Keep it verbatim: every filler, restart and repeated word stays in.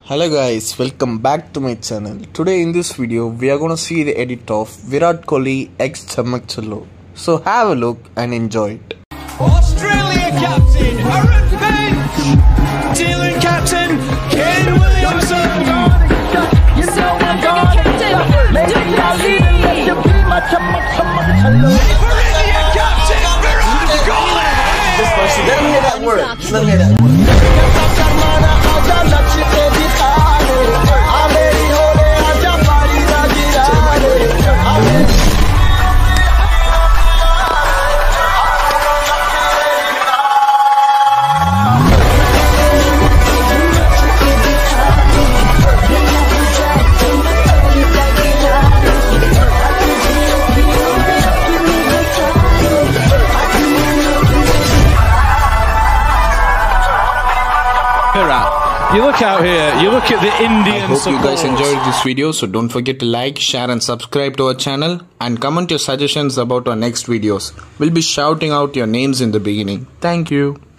Hello guys, welcome back to my channel. Today in this video we are gonna see the edit of Virat Kohli x Chammak Challo. So have a look and enjoy it. Australia captain Aaron Finch, New Zealand captain Kane Williamson. You know I'm gone. Maybe I'll even let you be my Chammak Challo. Ivorian captain Virat Kohli. Let me hear that word. Let me hear that word. You look out here, you look at the Indian I hope support. you guys enjoyed this video, so don't forget to like, share and subscribe to our channel and comment your suggestions about our next videos. We'll be shouting out your names in the beginning. Thank you.